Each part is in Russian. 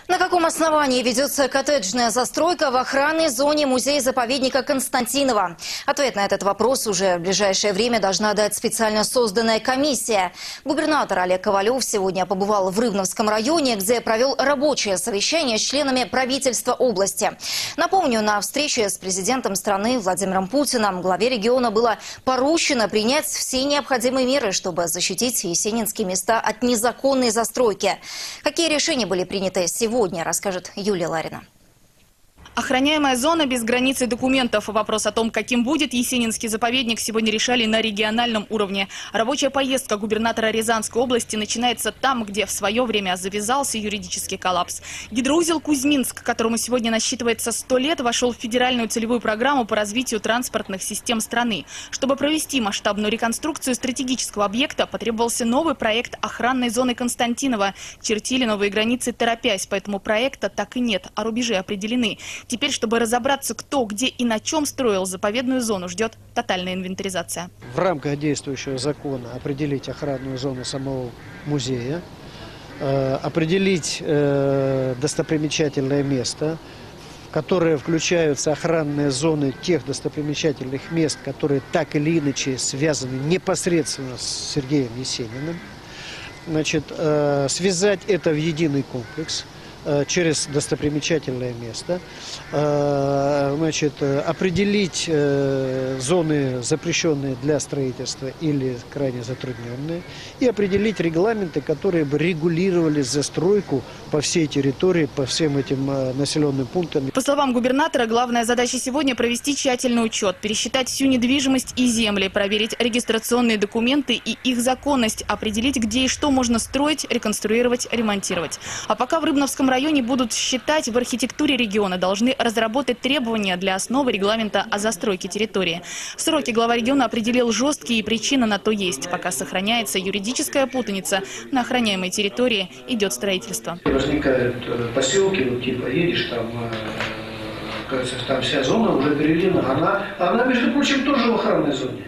На каком основании ведется коттеджная застройка в охранной зоне музея-заповедника Константинова? Ответ на этот вопрос уже в ближайшее время должна дать специально созданная комиссия. Губернатор Олег Ковалев сегодня побывал в Рыбновском районе, где провел рабочее совещание с членами правительства области. Напомню, на встрече с президентом страны Владимиром Путиным главе региона было поручено принять все необходимые меры, чтобы защитить есенинские места от незаконной застройки. Какие решения были приняты сегодня, расскажет Юлия Ларина. Охраняемая зона без границы документов. Вопрос о том, каким будет Есенинский заповедник, сегодня решали на региональном уровне. Рабочая поездка губернатора Рязанской области начинается там, где в свое время завязался юридический коллапс. Гидроузел Кузьминск, которому сегодня насчитывается 100 лет, вошел в федеральную целевую программу по развитию транспортных систем страны. Чтобы провести масштабную реконструкцию стратегического объекта, потребовался новый проект охранной зоны Константинова. Чертили новые границы торопясь, поэтому проекта так и нет, а рубежи определены. Теперь, чтобы разобраться, кто, где и на чем строил заповедную зону, ждет тотальная инвентаризация. В рамках действующего закона определить охранную зону самого музея, определить достопримечательное место, в которое включаются охранные зоны тех достопримечательных мест, которые так или иначе связаны непосредственно с Сергеем Есениным. Значит, связать это в единый комплекс через достопримечательное место, значит, определить зоны, запрещенные для строительства или крайне затрудненные, и определить регламенты, которые бы регулировали застройку по всей территории, по всем этим населенным пунктам. По словам губернатора, главная задача сегодня провести тщательный учет, пересчитать всю недвижимость и земли, проверить регистрационные документы и их законность, определить, где и что можно строить, реконструировать, ремонтировать. А пока в Рыбновском районе будут считать, в архитектуре региона должны разработать требования для основы регламента о застройке территории. Сроки глава региона определил жесткие, и причина на то есть. Пока сохраняется юридическая путаница, на охраняемой территории идет строительство. Возникают поселки, вот типа едешь, там вся зона уже переведена. Она, между прочим, тоже в охранной зоне.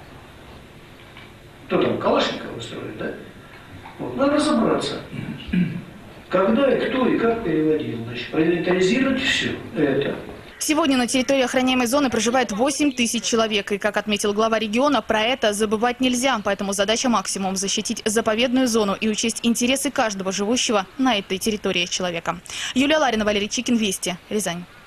Кто там, Калашникова строит, да? Вот, надо разобраться. Когда и кто и как переводил. Значит, проинвентаризировать все это. Сегодня на территории охраняемой зоны проживает 8 тысяч человек. И, как отметил глава региона, про это забывать нельзя. Поэтому задача максимум – защитить заповедную зону и учесть интересы каждого живущего на этой территории человека. Юлия Ларина, Валерий Чикин, Вести, Рязань.